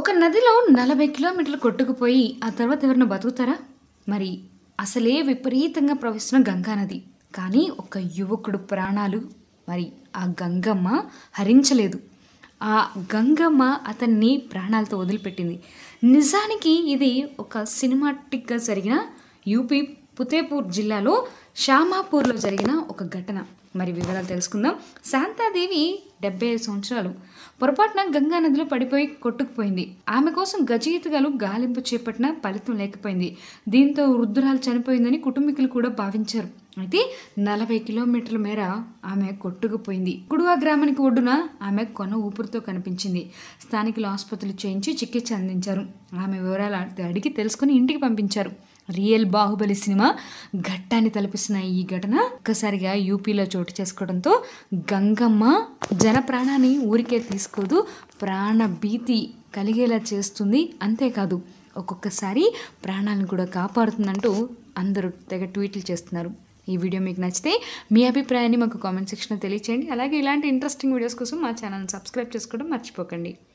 ఒక నదిలో 40 కిలోమీటర్లు కొట్టుకుపోయి ఆ తర్వాత ఎవరైనా బతుకుతారా? మరి అసలే విపరీతంగా ప్రవహిస్తున్న గంగా నది. కానీ ఒక యువకుడు ప్రాణాలు మరి ఆ గంగమ్మ హరించలేదు. ఆ గంగమ్మ అతన్ని ప్రాణాలతో వదిలిపెట్టింది. నిజానికి ఇది ఒక సినిమాటిక్గా జరిగిన యూపీ ఫతేపూర్ జిల్లాలో షామాపూర్లో జరిగిన ఒక ఘటన. మరి వివరాలు తెలుసుకుందాం. శాంతాదేవి 75 సంవత్సరాలు పొరపాటున గంగా నదిలో పడిపోయి కొట్టుకుపోయింది. ఆమె కోసం గజయితగాలు గాలింపు చేపట్టిన ఫలితం లేకపోయింది. దీంతో వృద్ధురాలు చనిపోయిందని కుటుంబీకులు కూడా భావించారు. అయితే 40 కిలోమీటర్ల మేర ఆమె కొట్టుకుపోయింది. కుడువా గ్రామానికి ఒడ్డున ఆమె కొన ఊపిరితో కనిపించింది. స్థానికులు ఆసుపత్రులు చేయించి చికిత్స అందించారు. ఆమె వివరాలు అడిగి తెలుసుకుని ఇంటికి పంపించారు. రియల్ బాహుబలి సినిమా ఘట్టాన్ని తలపిస్తున్న ఈ ఘటన ఒక్కసారిగా యూపీలో చోటు చేసుకోవడంతో గంగమ్మ జన ప్రాణాన్ని ఊరికే తీసుకోదు, ప్రాణ భీతి కలిగేలా చేస్తుంది. అంతేకాదు ఒక్కొక్కసారి ప్రాణాలను కూడా కాపాడుతుందంటూ అందరూ తెగ ట్వీట్లు చేస్తున్నారు. ఈ వీడియో మీకు నచ్చితే మీ అభిప్రాయాన్ని మాకు కామెంట్ సెక్షన్లో తెలియచేయండి. అలాగే ఇలాంటి ఇంట్రెస్టింగ్ వీడియోస్ కోసం మా ఛానల్ని సబ్స్క్రైబ్ చేసుకోవడం మర్చిపోకండి.